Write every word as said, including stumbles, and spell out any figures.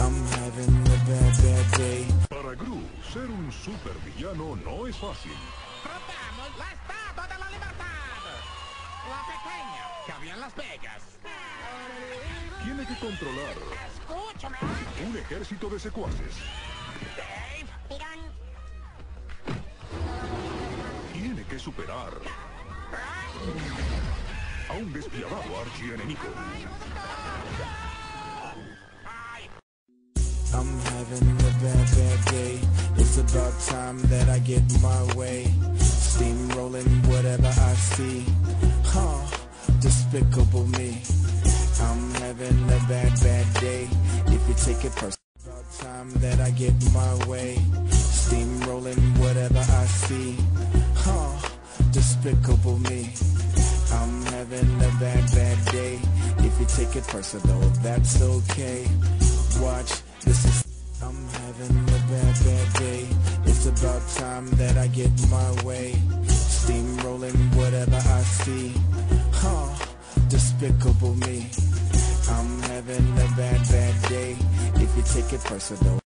I'm having a bad, bad day. Para Gru, ser un supervillano no es fácil. Tratamos la Estatua de la Libertad. La pequeña que había en Las Vegas. Tiene que controlar Escúchame. un ejército de secuaces. Dave. Tirón. Tiene que superar a un despiadado archienemigo. I'm having a bad, bad day. It's about time that I get my way. Steamrolling whatever I see. Huh, despicable me. I'm having a bad, bad day. If you take it personal. About time that I get my way. Steamrolling whatever I see. Huh, despicable me. I'm having a bad, bad day. If you take it personal, that's okay. Watch, this is... I'm having a bad, bad day. It's about time that I get my way. Steamrolling whatever I see. Huh, despicable me. I'm having a bad, bad day. If you take it personal.